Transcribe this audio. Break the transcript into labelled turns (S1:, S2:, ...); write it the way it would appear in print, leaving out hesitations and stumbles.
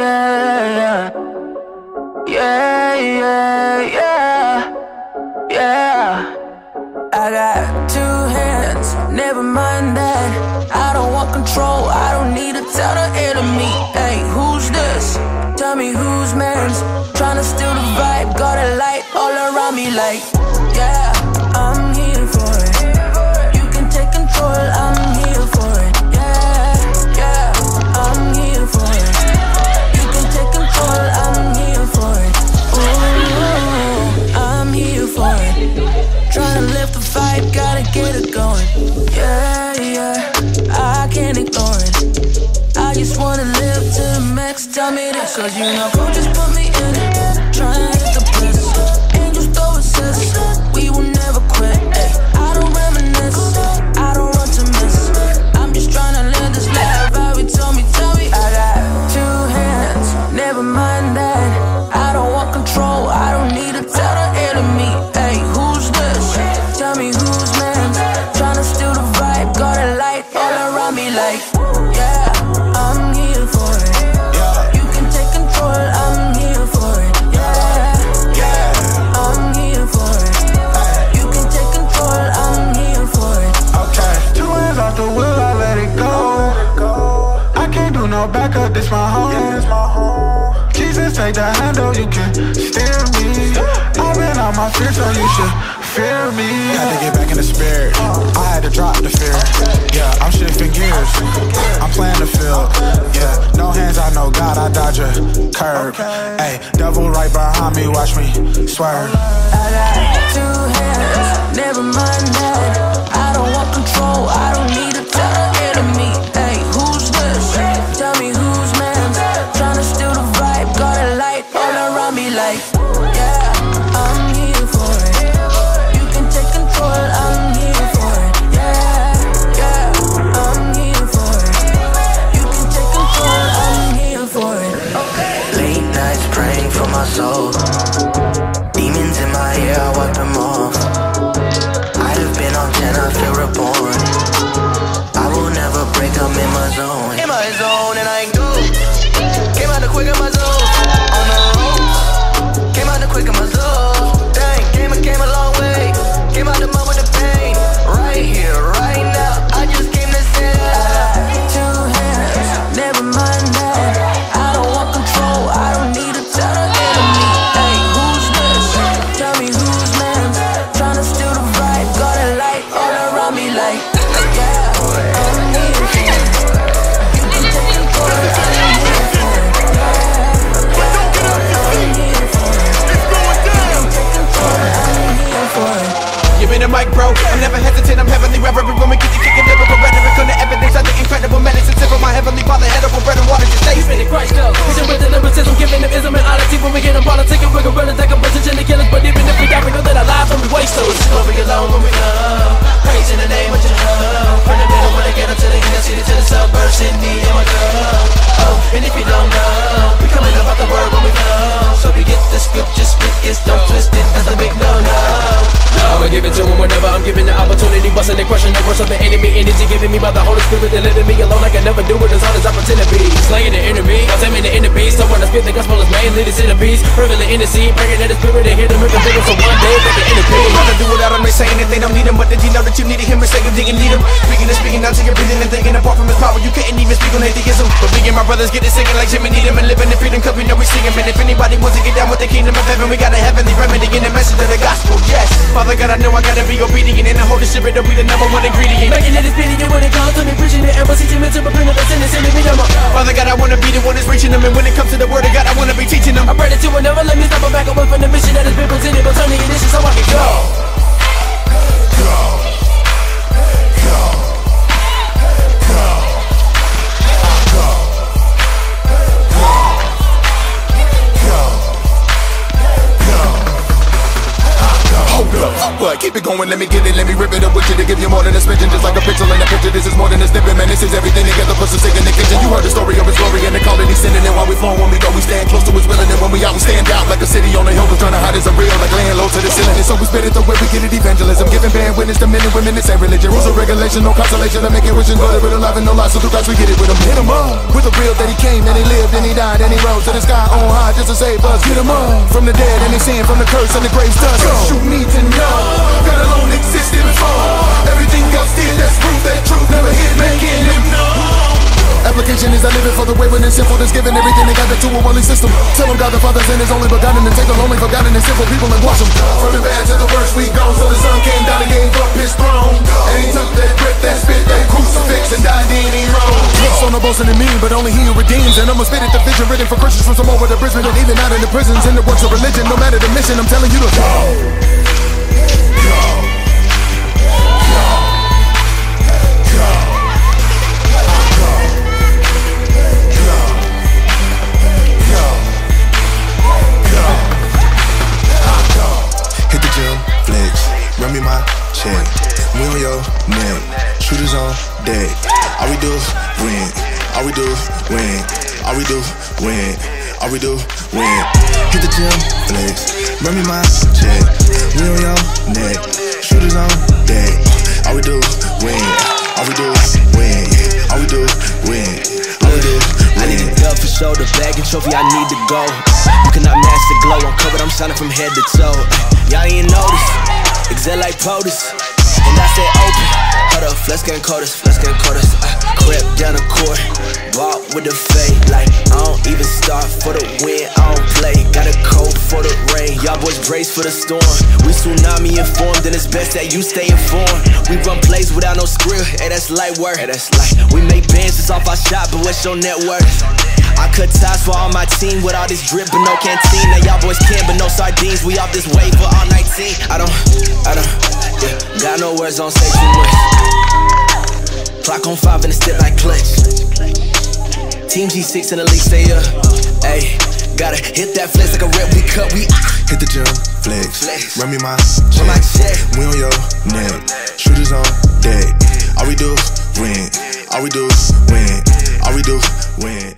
S1: yeah, yeah, yeah, yeah, yeah. I got two hands, never mind that. I don't want control, I don't need to tell the enemy. Hey, who's this? Tell me who's man's trying to steal the vibe, got a light all around me like, yeah, I'm here for it. You can take control, I'm here for it. Yeah, yeah, I'm here for it. You can take control, I'm here for it. Ooh, I'm here for it. Trying to lift the vibe, gotta get it going. Yeah, yeah, I can't ignore it. I just wanna live to the max, tell me this. Cause you know who just put me in it. Trying to hit the bliss. Angels throw assists. We will never quit, ay. I don't reminisce, I don't run to miss. I'm just trying to live this life. Vibe, tell me, I got two hands, never mind that. I don't want control, I don't need to tell the enemy. Hey, who's this? Tell me who's man's trying to steal the vibe, got a light all around me like, yeah, I'm here for it. You can take control, I'm here for it. Yeah, yeah, I'm here for it. You can take control, I'm here for it.
S2: Okay, 2 hands off the wheel, I let it go. I can't do no backup, this my home. Jesus, take the handle, you can steer me. I've been on my feet, so you should fear me. Had to get back in the spirit, I had to drop the fear. Yeah, I'm shifting gears, I'm playing the field. Yeah, no hands, I know God, I dodge a curve. Ayy, devil right behind me, watch me swerve.
S1: I got two hands, never mind that. I don't want control, I don't need to tell the enemy. Hey, who's this? Tell me who's man's trying to steal the vibe, got a light all around me like, yeah, I'm here for it. You can take control, I'm here for it. Yeah, yeah, I'm here for it. You can take control, I'm here for it.
S3: Late nights praying for my soul. Demons in my ear, I wipe them off. I'd have been on 10, I feel reborn. I will never break, I'm in my zone. In my zone and I ain't good. Came out the quick in my zone. On the road. Came out the quick in my zone. Dang, came a long way. Came out the mud with the pain. Right here, right now. I just came to say that.
S1: Two hands, never mind that. I don't want control, I don't need to tell the enemy. Hey, who's this? Tell me who's man's trying to steal the vibe, got a light all around me like, yeah, I'm here for it. You can take control, I'm here for it. Yeah, I'm here for it. You can take control, I'm here for it.
S4: Give me the mic, bro. I'm never hesitant, I'm heavenly reverent. When we get to kicking lyrical rhetoric on the evidence of the incredible medicine. Sip from my heavenly father, head over bread and water, just taste it.
S5: Christ up, vision with the lyricism, giving them ism and honesty. When we get them politicking, we're gorillas that can push each other killers. But even if we die, we know that our lives won't be wasted.
S3: We'll be alone when we love. Praise in the name of Jehovah. From the middle when I get up to the inner city to the suburbs, Sydney and my girl. Oh, and if you don't know, we coming about the word when we flow. So we get the scripture, spit it, don't twist it, that's a big no-no.
S5: I'ma give it to him whenever I'm given the opportunity. Busting and crushing the worst of the enemy. Energy given me by the Holy Spirit, and letting me alone. I can never do it as hard as I pretend to be. Slaying the enemy, I'm taming the inner beast. So when I spit the gospel is mainly the centerpiece. Fervently intercede, praying that the spirit and hit him with the bigger. So one day they can intercede.
S4: Rather do without him, they saying that they don't need him. But did you know that you needed him and say you didn't need him? Speaking out to your breathing and thinking apart from his power. You couldn't even speak on atheism. But me and my brothers get it singing like Jimmy need him. And living in freedom cause we know we sing him. And if anybody wants to get down with the kingdom of heaven, we got a heavenly remedy in the message of the gospel. Yes, Father God, I know I gotta be obedient. And the Holy Spirit will be the number one ingredient.
S5: Making it expedient when it comes to me, preaching it and teaching me to bring up the sin and sending me them up.
S4: Father God, I wanna be the one that's reaching them. And when it comes to the word of God, I wanna be teaching them.
S5: I pray that you will never let me stop or back away from the mission that has been presented. But turn the ignition so I can go.
S4: But keep it going and let me get it, let me rip it up with you to give you more than a smidgen. Just like a pixel in a picture, this is more than a snippet, man. This is everything together, plus a sick in the kitchen. You heard the story of his glory and the call that he's sending. And while we flow, when we go, we stand close to his willing. And when we out, we stand out like a city on the hill. We're trying to hide as a real, like laying low to the ceiling. And so we spit it the way we get it, evangelism. Giving band witness to men and women, this ain't religion. Rules of regulation, no consolation. To make it wishing good, with a love and no lies. So through Christ we get it with him. Hit him up with the real that he came and he lived and he died and he rose to the sky on high just to save us. Get him up from the dead and they sin from the curse and the grave's dust. You need to know God alone existed before everything else did. That's proof that truth never hid, making him know. Application is I live it for the way when it's simple. That's giving everything they got to a worldly system. Tell them God the Father sent his only begotten and take the lonely forgotten and simple people and wash them. From the bad to the worst we go. So the Son came down and gave up his throne. And he took that grip, that spit, that crucifix and died in he rose. Looks on the boasting and mean, but only he who redeems. And I'ma spit it the vision written for Christians from some over the Brisbane and even out in the prisons. In the works of religion, no matter the mission, I'm telling you to go.
S6: Run me my check, we on your neck, shooters on deck. All we do win, all we do win, all we do win, all we do win. Hit the gym, flex, run me my check, we on your neck, shooters on deck. All we do win, all we do win, all we do win, all we do win.
S7: I need a dub for shoulder, bag and trophy, I need to go. You cannot match the glow, I'm covered, I'm shining from head to toe. Y'all ain't notice. Exhale like POTUS, and I stay open. Hold up, flex getting coldest, flex getting coldest. Crept down the court, walk with the fade. Like, I don't even start for the win, I don't play. Got a coat for the rain, y'all boys brace for the storm. We tsunami informed, and it's best that you stay informed. We run plays without no script, hey, that's light work. Hey, that's light. We make bands just off our shot, but what's your net worth? I cut ties for all my team with all this drip but no canteen. Now y'all boys can but no sardines. We off this wave for all 19. I don't, yeah, got no words, don't say too much. Clock on 5 and it step like clutch. Team G6 in the league stay up. Ayy, gotta hit that flex like a rep, we cut, we
S6: hit the gym, flex, run me my check, we on your neck, shooters on deck. All we do win, all we do win, all we do win.